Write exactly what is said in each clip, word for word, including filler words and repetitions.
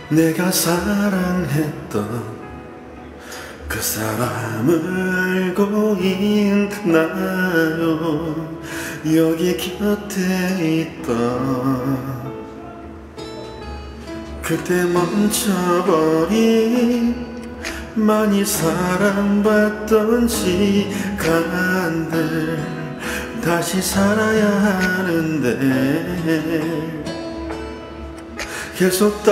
내가 사랑했던 그 사람을 알고 있나요? 여기 곁에 있던 그때 멈춰버린 많이 사랑받던 시간들 다시 살아야 하는데 계속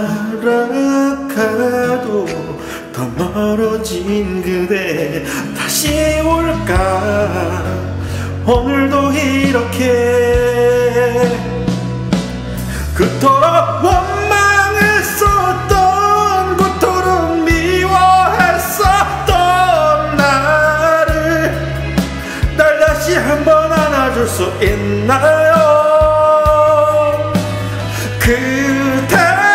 따라가도 더 멀어진 그대 다시 올까? 오늘도 이렇게 그토록 원망했었던 그토록 미워했었던 나를 날 다시 한번 안아줄 수 있나요? 그대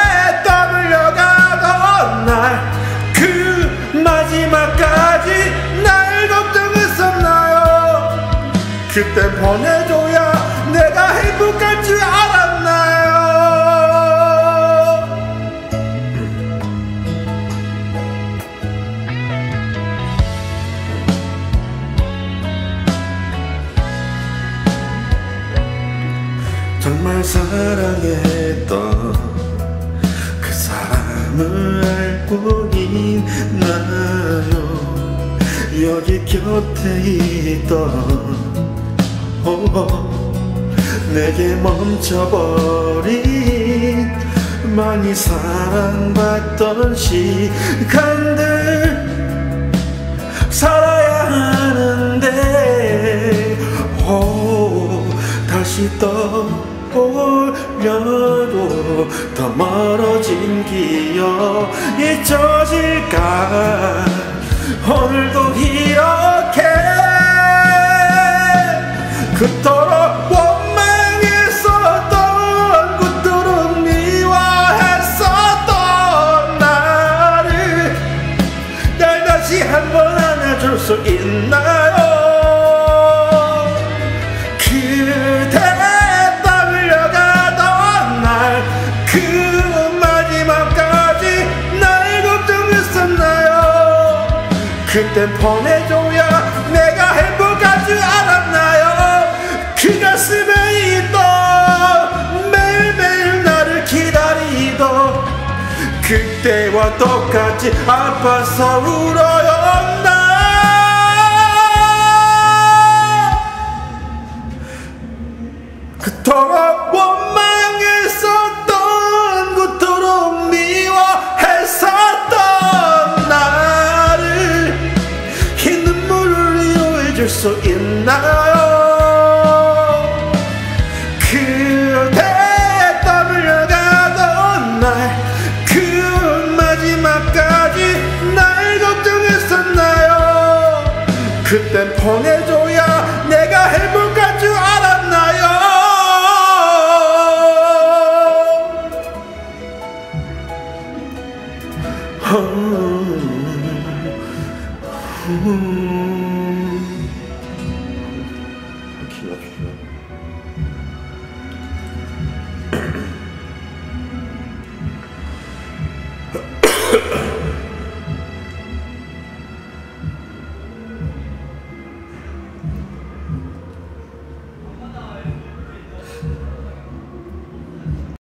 떠밀려가던 날 그 마지막까지 날 걱정했었나요? 그때 보내줘야 내가 행복할 줄 알았나요? 정말 사랑했던 그 사람을 알고 있나요? 여기 곁에 있던 오, 내게 멈춰버린 많이 사랑받던 시간들 살아야 하는데 오, 다시 떠올려도 더 멀어진 기억 잊혀질까? 오늘도 이렇게 그토록 원망했었던 그토록 미워했었던 나를 날 다시 한번 안아줄 수 있나요? 그대 떠밀려가던 날 그 마지막까지 날 걱정했었나요? 그땐 보내줘야 내가 행복할 줄 알았나요? 그 가슴에 있던 매일매일 나를 기다리던 그때와 똑같이 아파서 울어요 나 그토록 원망했었던 그토록 미워했었던 나를 이 눈물을 위로해줄 수 있나요? 그대 떠밀려가던 날 그 마지막까지 날 걱정했었나요? 그땐 보내줘야 내가 행복할 줄 알았나요? 음, 음.